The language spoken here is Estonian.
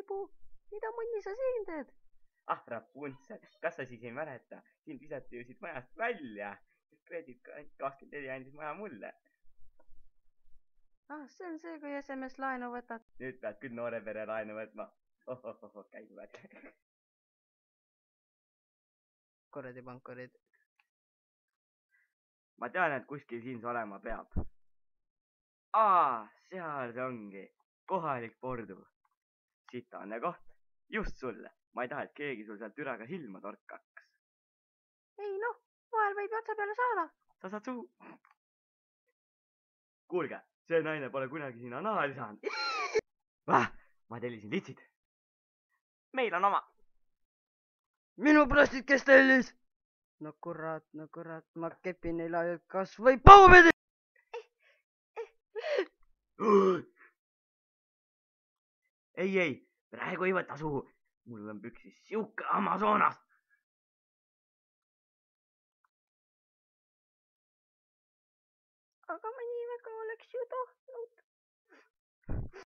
libu. Mida munni sa siin teed? Ah, Rapuntsel, kas sa siis ei mäleta? Sind visati ju siit majast välja. Kredit 24 andis maja mulle. Ah, see on see, kui SMS laenu võtad. Nüüd pead küll noore pere laenu võtma. Käigu pealt. Kuradi pankurid. Ma tean, et kuskil siin see olema peab. Seal see ongi. Kohalik pordu. Sitane koht. Just sulle. Ma ei taha, et keegi sul seal türaga silma torkaks. Ei noh, vahel võib otsa peale saada. Sa saad suhu. Kuulge, see naine pole kunagi siin anaali saanud. Ma tellisin litsid. Meil on oma. Minu plastik, kes tellis? No kurat, ma kepin neil ajalt kas või paupidi. Ei, praegu ei võta suhu. Mul on püksis siuke Amazonas. Aga ma nii väga oleks ju tahtnud.